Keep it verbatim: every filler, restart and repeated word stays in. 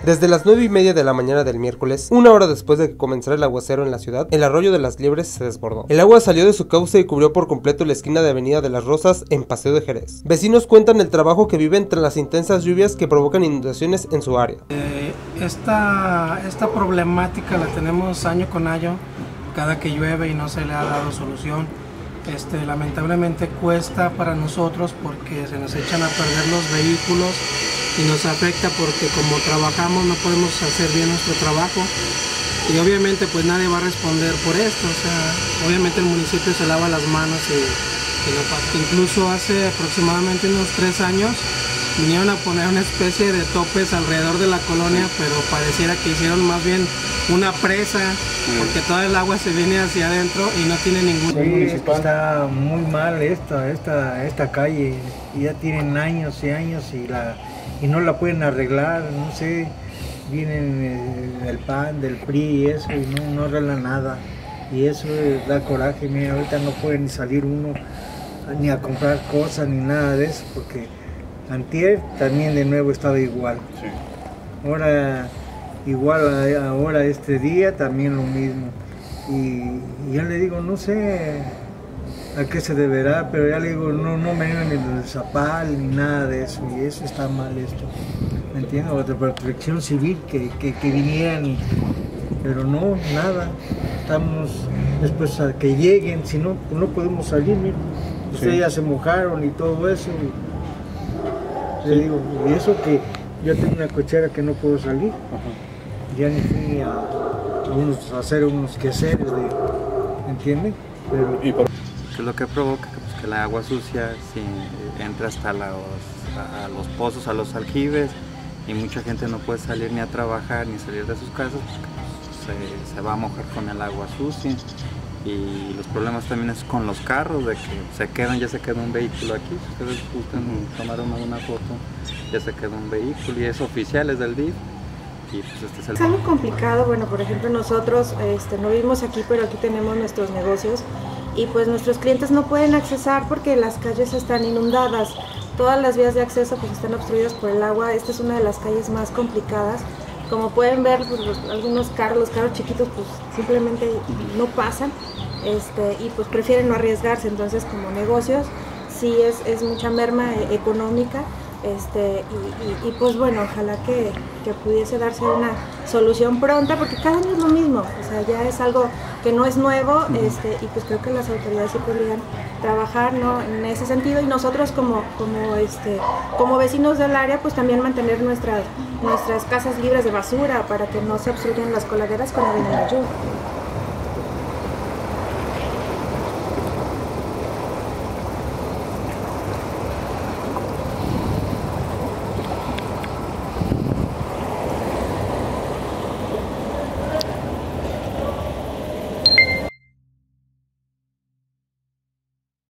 Desde las nueve y media de la mañana del miércoles, una hora después de que comenzara el aguacero en la ciudad, el arroyo de las Liebres se desbordó. El agua salió de su cauce y cubrió por completo la esquina de Avenida de las Rosas en Paseo de Jerez. Vecinos cuentan el trabajo que viven tras las intensas lluvias que provocan inundaciones en su área. Eh, esta, esta problemática la tenemos año con año, cada que llueve y no se le ha dado solución. Este, lamentablemente cuesta para nosotros porque se nos echan a perder los vehículos y nos afecta porque como trabajamos no podemos hacer bien nuestro trabajo y obviamente pues nadie va a responder por esto. O sea, obviamente el municipio se lava las manos y, y no pasa. Incluso hace aproximadamente unos tres años vinieron a poner una especie de topes alrededor de la colonia, pero pareciera que hicieron más bien una presa, porque toda el agua se viene hacia adentro y no tiene ningún... Sí, está muy mal esta, esta, esta calle, y ya tienen años y años y, la, y no la pueden arreglar, no sé, vienen del P A N, del P R I y eso, y no, no arreglan nada, y eso da coraje. Mira, ahorita no puede ni salir uno ni a comprar cosas ni nada de eso, porque antier también de nuevo estaba igual. Sí. Ahora igual, ahora este día también lo mismo. Y, y ya le digo, no sé a qué se deberá, pero ya le digo, no, no me vengan ni del Zapal ni nada de eso, y eso está mal esto. ¿Me entiendes? O de protección civil que, que, que vinieran, y, pero no, nada. Estamos después a que lleguen, si no, no podemos salir, mira. Ustedes sí. Ya se mojaron y todo eso. Y, le digo, y eso que yo tengo una cochera que no puedo salir. Ajá. Ya ni fui a, a, unos, a hacer unos quehaceres, de, ¿entiendes? Pero, ¿Y por qué? Lo que provoca pues, que el agua sucia sí, entra hasta los, a, a los pozos, a los aljibes, y mucha gente no puede salir ni a trabajar ni salir de sus casas porque pues, se, se va a mojar con el agua sucia. Y los problemas también es con los carros, de que se quedan, ya se queda un vehículo aquí, si ustedes gustan tomar una, una foto, ya se queda un vehículo y es oficial, es del D I F. Y pues este es, el... es algo complicado. Bueno, por ejemplo, nosotros este, no vivimos aquí, pero aquí tenemos nuestros negocios y pues nuestros clientes no pueden accesar porque las calles están inundadas, todas las vías de acceso pues están obstruidas por el agua. Esta es una de las calles más complicadas. Como pueden ver, pues, los, algunos carros, los carros chiquitos pues simplemente no pasan, este, y pues prefieren no arriesgarse. Entonces como negocios sí es, es mucha merma económica, este, y, y, y pues bueno, ojalá que, que pudiese darse una solución pronta, porque cada año es lo mismo, o sea, ya es algo que no es nuevo, este, y pues creo que las autoridades sí podrían trabajar, ¿no?, en ese sentido, y nosotros como, como, este, como vecinos del área pues también mantener nuestras, nuestras casas libres de basura para que no se obstruyan las coladeras cuando viene la lluvia.